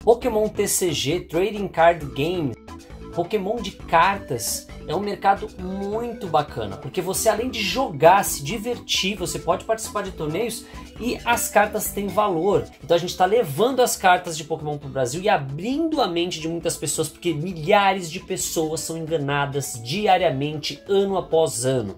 Pokémon TCG, Trading Card Game, Pokémon de cartas é um mercado muito bacana, porque você, além de jogar, se divertir, você pode participar de torneios e as cartas têm valor. Então a gente está levando as cartas de Pokémon para o Brasil e abrindo a mente de muitas pessoas, porque milhares de pessoas são enganadas diariamente, ano após ano.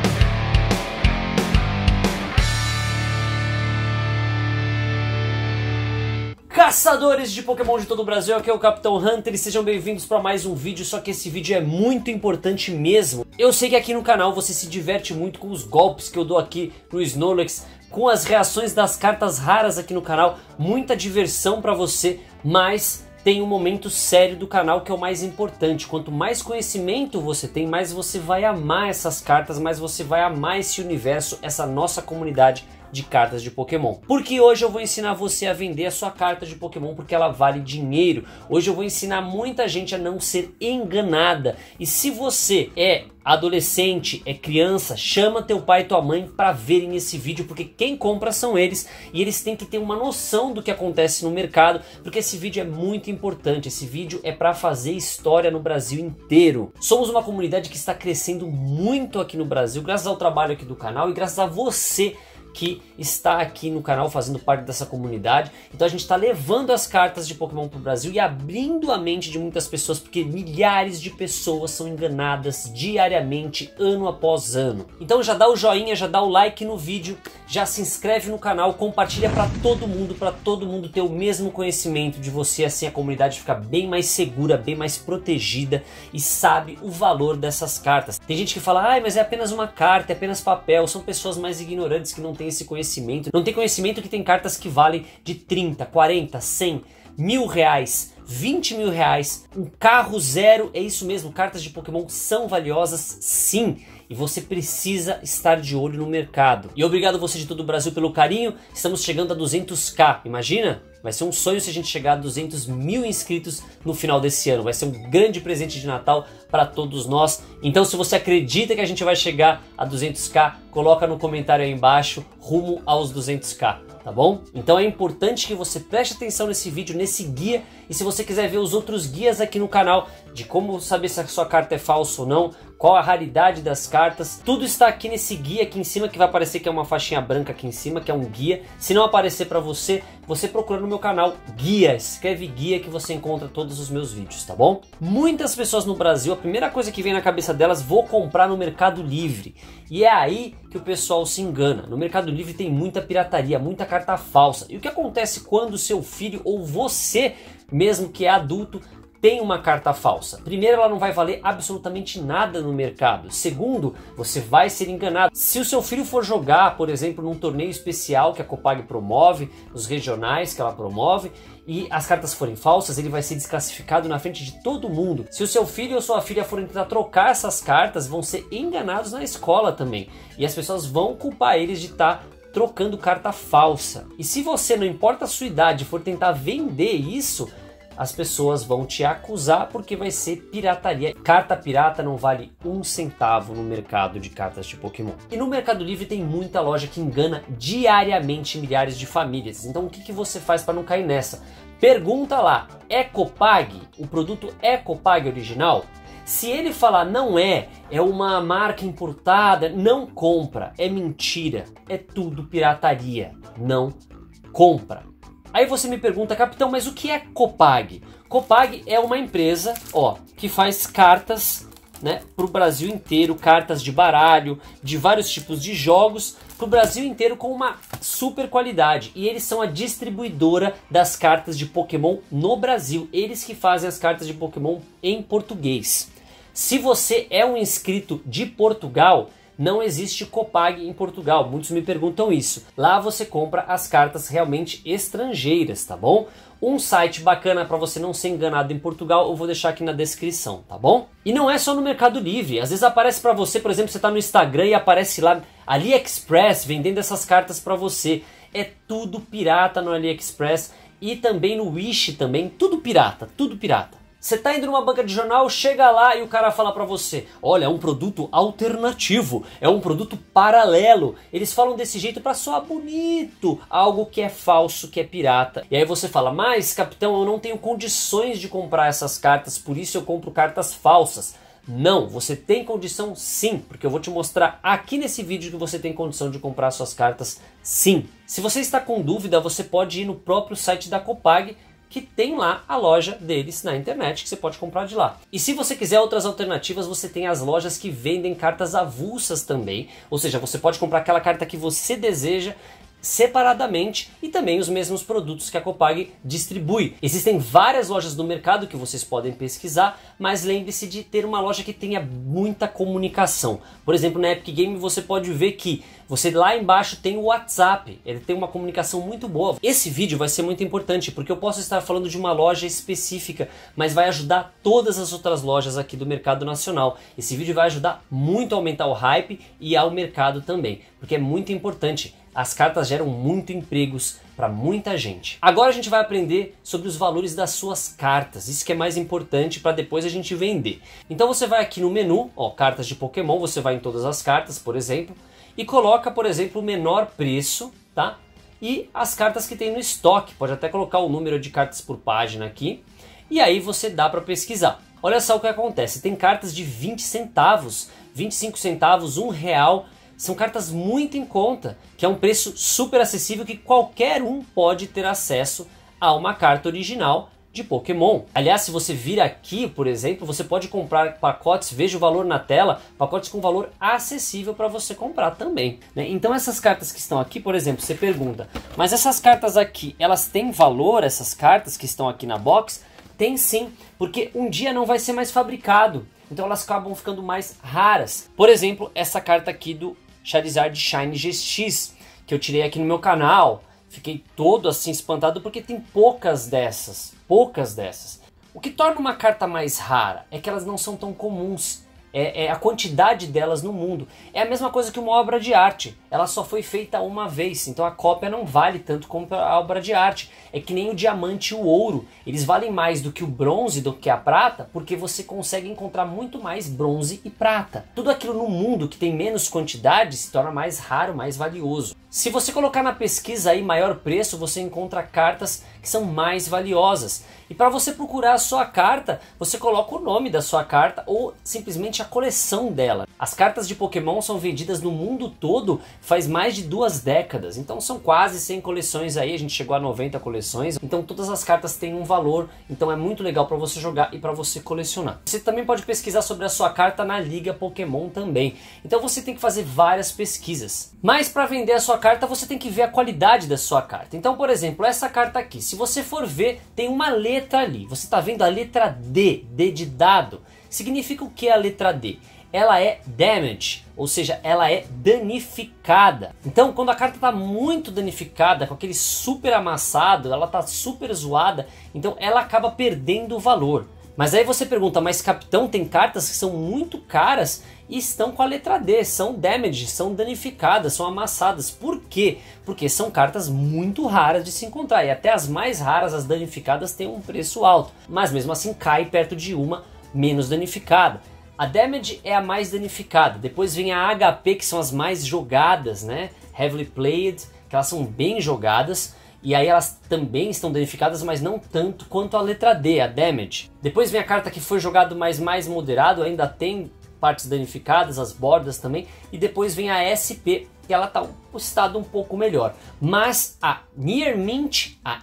Caçadores de Pokémon de todo o Brasil, aqui é o Capitão Hunter e sejam bem-vindos para mais um vídeo, só que esse vídeo é muito importante mesmo. Eu sei que aqui no canal você se diverte muito com os golpes que eu dou aqui no Snorlax, com as reações das cartas raras aqui no canal, muita diversão para você, mas tem um momento sério do canal que é o mais importante. Quanto mais conhecimento você tem, mais você vai amar essas cartas, mais você vai amar esse universo, essa nossa comunidade de cartas de Pokémon. Porque hoje eu vou ensinar você a vender a sua carta de Pokémon porque ela vale dinheiro. Hoje eu vou ensinar muita gente a não ser enganada. E se você é adolescente, é criança, chama teu pai e tua mãe para verem esse vídeo, porque quem compra são eles e eles têm que ter uma noção do que acontece no mercado, porque esse vídeo é muito importante. Esse vídeo é para fazer história no Brasil inteiro. Somos uma comunidade que está crescendo muito aqui no Brasil, graças ao trabalho aqui do canal e graças a você que está aqui no canal fazendo parte dessa comunidade. Então a gente está levando as cartas de Pokémon para o Brasil e abrindo a mente de muitas pessoas, porque milhares de pessoas são enganadas diariamente, ano após ano. Então já dá o joinha, já dá o like no vídeo, já se inscreve no canal, compartilha para todo mundo ter o mesmo conhecimento de você, assim a comunidade fica bem mais segura, bem mais protegida e sabe o valor dessas cartas. Tem gente que fala, mas é apenas uma carta, é apenas papel. São pessoas mais ignorantes que não têm esse conhecimento. Não tem conhecimento que tem cartas que valem de 30, 40, 100, R$1.000, R$20.000, um carro zero. É isso mesmo, cartas de Pokémon são valiosas sim. E você precisa estar de olho no mercado. E obrigado você de todo o Brasil pelo carinho. Estamos chegando a 200k, imagina? Vai ser um sonho se a gente chegar a 200 mil inscritos no final desse ano. Vai ser um grande presente de Natal para todos nós. Então se você acredita que a gente vai chegar a 200k, coloca no comentário aí embaixo, rumo aos 200k. Tá bom? Então é importante que você preste atenção nesse vídeo, nesse guia. E se você quiser ver os outros guias aqui no canal, de como saber se a sua carta é falsa ou não, qual a raridade das cartas, tudo está aqui nesse guia aqui em cima, que vai aparecer que é uma faixinha branca aqui em cima, que é um guia. Se não aparecer para você, você procura no meu canal guia, escreve guia que você encontra todos os meus vídeos, tá bom? Muitas pessoas no Brasil, a primeira coisa que vem na cabeça delas, vou comprar no Mercado Livre. E é aí que o pessoal se engana. No Mercado Livre tem muita pirataria, muita carta falsa. E o que acontece quando o seu filho ou você, mesmo que é adulto, tem uma carta falsa? Primeiro, ela não vai valer absolutamente nada no mercado. Segundo, você vai ser enganado. Se o seu filho for jogar, por exemplo, num torneio especial que a Copag promove, os regionais que ela promove, e as cartas forem falsas, ele vai ser desclassificado na frente de todo mundo. Se o seu filho ou sua filha forem tentar trocar essas cartas, vão ser enganados na escola também. E as pessoas vão culpar eles de estar trocando carta falsa. E se você, não importa a sua idade, for tentar vender isso, as pessoas vão te acusar porque vai ser pirataria. Carta pirata não vale um centavo no mercado de cartas de Pokémon. E no Mercado Livre tem muita loja que engana diariamente milhares de famílias. Então o que você faz para não cair nessa? Pergunta lá, é Copag? O produto é Copag original? Se ele falar não é uma marca importada, não compra, é mentira, é tudo pirataria, não compra. Aí você me pergunta, capitão, mas o que é Copag? Copag é uma empresa, que faz cartas, né, para o Brasil inteiro, cartas de baralho, de vários tipos de jogos, para o Brasil inteiro com uma super qualidade. E eles são a distribuidora das cartas de Pokémon no Brasil. Eles que fazem as cartas de Pokémon em português. Se você é um inscrito de Portugal, não existe Copag em Portugal, muitos me perguntam isso. Lá você compra as cartas realmente estrangeiras, tá bom? Um site bacana para você não ser enganado em Portugal, eu vou deixar aqui na descrição, tá bom? E não é só no Mercado Livre, às vezes aparece para você, por exemplo, você tá no Instagram e aparece lá AliExpress vendendo essas cartas para você. É tudo pirata no AliExpress e também no Wish também, tudo pirata, Você tá indo numa banca de jornal, chega lá e o cara fala pra você: olha, é um produto alternativo, é um produto paralelo. Eles falam desse jeito pra soar bonito, algo que é falso, que é pirata. E aí você fala: mas capitão, eu não tenho condições de comprar essas cartas, por isso eu compro cartas falsas. Não, você tem condição sim, porque eu vou te mostrar aqui nesse vídeo que você tem condição de comprar suas cartas sim. Se você está com dúvida, você pode ir no próprio site da Copag, que tem lá a loja deles na internet, que você pode comprar de lá. E se você quiser outras alternativas, você tem as lojas que vendem cartas avulsas também, ou seja, você pode comprar aquela carta que você deseja separadamente e também os mesmos produtos que a Copag distribui. Existem várias lojas no mercado que vocês podem pesquisar, mas lembre-se de ter uma loja que tenha muita comunicação. Por exemplo, na Epic Game você pode ver que você lá embaixo tem o WhatsApp, ele tem uma comunicação muito boa. Esse vídeo vai ser muito importante porque eu posso estar falando de uma loja específica, mas vai ajudar todas as outras lojas aqui do mercado nacional. Esse vídeo vai ajudar muito a aumentar o hype e ao mercado também, porque é muito importante. As cartas geram muito empregos para muita gente. Agora a gente vai aprender sobre os valores das suas cartas. Isso que é mais importante para depois a gente vender. Então você vai aqui no menu, ó, cartas de Pokémon, você vai em todas as cartas, por exemplo, e coloca, por exemplo, o menor preço, tá? E as cartas que tem no estoque. Pode até colocar o número de cartas por página aqui. E aí você dá para pesquisar. Olha só o que acontece. Tem cartas de 20 centavos, 25 centavos, R$1. São cartas muito em conta, que é um preço super acessível que qualquer um pode ter acesso a uma carta original de Pokémon. Aliás, se você vir aqui, por exemplo, você pode comprar pacotes, veja o valor na tela, pacotes com valor acessível para você comprar também, né? Então essas cartas que estão aqui, por exemplo, você pergunta, mas essas cartas aqui, elas têm valor, essas cartas que estão aqui na box? Tem sim, porque um dia não vai ser mais fabricado, então elas acabam ficando mais raras. Por exemplo, essa carta aqui do Charizard Shine GX, que eu tirei aqui no meu canal. Fiquei todo assim espantado porque tem poucas dessas. O que torna uma carta mais rara é que elas não são tão comuns. É a quantidade delas no mundo. É a mesma coisa que uma obra de arte. Ela só foi feita uma vez, então a cópia não vale tanto como a obra de arte. É que nem o diamante e o ouro. Eles valem mais do que o bronze, do que a prata, porque você consegue encontrar muito mais bronze e prata. Tudo aquilo no mundo que tem menos quantidade se torna mais raro, mais valioso. Se você colocar na pesquisa aí maior preço, você encontra cartas que são mais valiosas. E para você procurar a sua carta, você coloca o nome da sua carta ou simplesmente a coleção dela. As cartas de Pokémon são vendidas no mundo todo faz mais de 2 décadas. Então são quase 100 coleções aí, a gente chegou a 90 coleções. Então todas as cartas têm um valor, então é muito legal para você jogar e para você colecionar. Você também pode pesquisar sobre a sua carta na Liga Pokémon também. Então você tem que fazer várias pesquisas. Mas para vender a sua carta, você tem que ver a qualidade da sua carta. Então, por exemplo, essa carta aqui, se você for ver, tem uma letra ali. Você está vendo a letra D, D de dado. Significa o que a letra D? Ela é damage, ou seja, ela é danificada. Então, quando a carta está muito danificada, com aquele super amassado, ela está super zoada, então ela acaba perdendo o valor. Mas aí você pergunta, mas capitão, tem cartas que são muito caras e estão com a letra D, são damage, são danificadas, são amassadas. Por quê? Porque são cartas muito raras de se encontrar e até as mais raras, as danificadas, têm um preço alto. Mas mesmo assim cai perto de uma menos danificada. A damage é a mais danificada, depois vem a HP, que são as mais jogadas, né? Heavily played, que elas são bem jogadas. E aí elas também estão danificadas, mas não tanto quanto a letra D, a damage. Depois vem a carta que foi jogado, mas mais moderado, ainda tem partes danificadas, as bordas também. E depois vem a SP, que ela está um estado um pouco melhor. Mas a Near Mint, a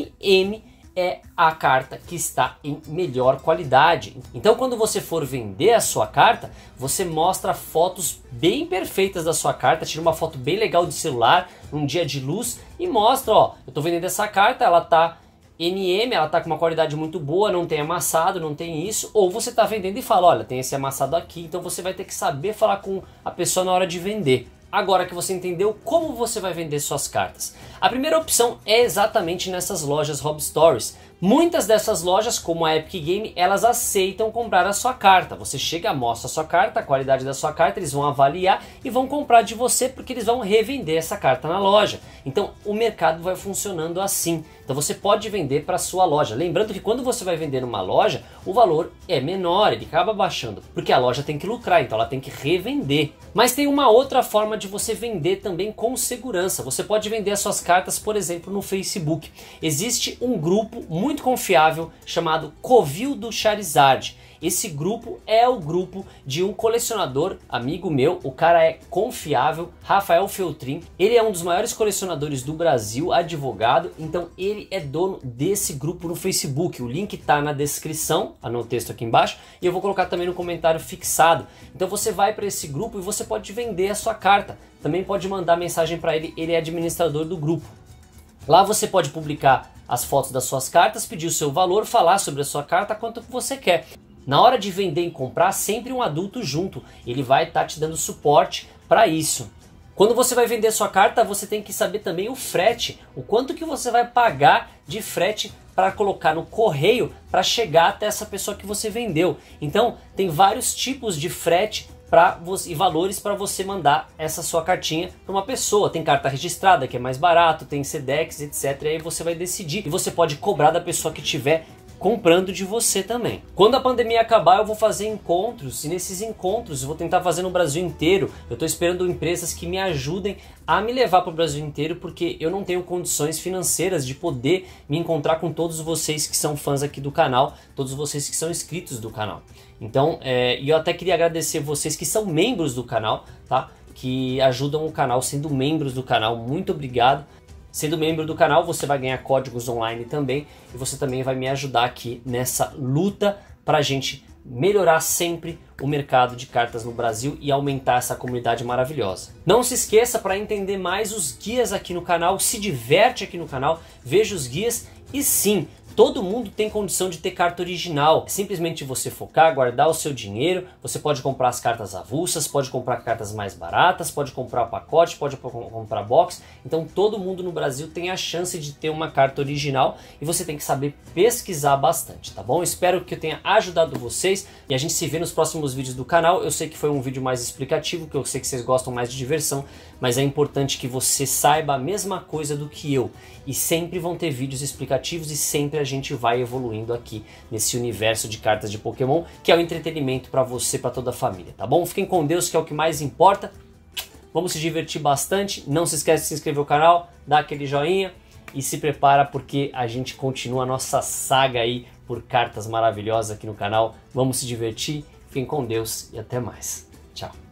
NM, é a carta que está em melhor qualidade. Então quando você for vender a sua carta, você mostra fotos bem perfeitas da sua carta, tira uma foto bem legal de celular, num dia de luz, e mostra, ó, eu estou vendendo essa carta, ela tá NM, ela tá com uma qualidade muito boa, não tem amassado, não tem isso, ou você está vendendo e fala, olha, tem esse amassado aqui, então você vai ter que saber falar com a pessoa na hora de vender. Agora que você entendeu como você vai vender suas cartas. A primeira opção é exatamente nessas lojas Hobby Stories. Muitas dessas lojas, como a Epic Game, elas aceitam comprar a sua carta. Você chega, mostra a sua carta, a qualidade da sua carta, eles vão avaliar e vão comprar de você porque eles vão revender essa carta na loja. Então o mercado vai funcionando assim. Então você pode vender para sua loja. Lembrando que quando você vai vender numa loja, o valor é menor, ele acaba baixando, porque a loja tem que lucrar, então ela tem que revender. Mas tem uma outra forma de você vender também com segurança. Você pode vender as suas cartas, por exemplo, no Facebook. Existe um grupo muito confiável chamado Covil do Charizard. Esse grupo é o grupo de um colecionador, amigo meu, o cara é confiável, Rafael Feltrin. Ele é um dos maiores colecionadores do Brasil, advogado, então ele é dono desse grupo no Facebook. O link tá na descrição, no texto aqui embaixo, e eu vou colocar também no comentário fixado. Então você vai para esse grupo e você pode vender a sua carta. Também pode mandar mensagem para ele, ele é administrador do grupo. Lá você pode publicar as fotos das suas cartas, pedir o seu valor, falar sobre a sua carta, quanto que você quer. Na hora de vender e comprar, sempre um adulto junto, ele vai estar te dando suporte para isso. Quando você vai vender a sua carta, você tem que saber também o frete, o quanto que você vai pagar de frete para colocar no correio para chegar até essa pessoa que você vendeu. Então, tem vários tipos de frete e valores para você mandar essa sua cartinha para uma pessoa. Tem carta registrada que é mais barato, tem Sedex, etc. E aí você vai decidir e você pode cobrar da pessoa que tiver comprando de você também. Quando a pandemia acabar, eu vou fazer encontros, e nesses encontros eu vou tentar fazer no Brasil inteiro. Eu estou esperando empresas que me ajudem a me levar para o Brasil inteiro, porque eu não tenho condições financeiras de poder me encontrar com todos vocês que são fãs aqui do canal, todos vocês que são inscritos do canal. Então, eu até queria agradecer vocês que são membros do canal, tá? Que ajudam o canal sendo membros do canal. Muito obrigado. Sendo membro do canal, você vai ganhar códigos online também, e você também vai me ajudar aqui nessa luta para a gente melhorar sempre o mercado de cartas no Brasil e aumentar essa comunidade maravilhosa. Não se esqueça, para entender mais os guias aqui no canal, se diverte aqui no canal, veja os guias e sim, todo mundo tem condição de ter carta original. É simplesmente você focar, guardar o seu dinheiro. Você pode comprar as cartas avulsas, pode comprar cartas mais baratas, pode comprar pacote, pode comprar box. Então todo mundo no Brasil tem a chance de ter uma carta original e você tem que saber pesquisar bastante, tá bom? Espero que eu tenha ajudado vocês e a gente se vê nos próximos vídeos do canal. Eu sei que foi um vídeo mais explicativo, que eu sei que vocês gostam mais de diversão, mas é importante que você saiba a mesma coisa do que eu. E sempre vão ter vídeos explicativos e sempre a gente vai evoluindo aqui nesse universo de cartas de Pokémon, que é o entretenimento para você, para toda a família, tá bom? Fiquem com Deus, que é o que mais importa. Vamos se divertir bastante. Não se esquece de se inscrever no canal, dá aquele joinha e se prepara porque a gente continua a nossa saga aí por cartas maravilhosas aqui no canal. Vamos se divertir. Fiquem com Deus e até mais. Tchau.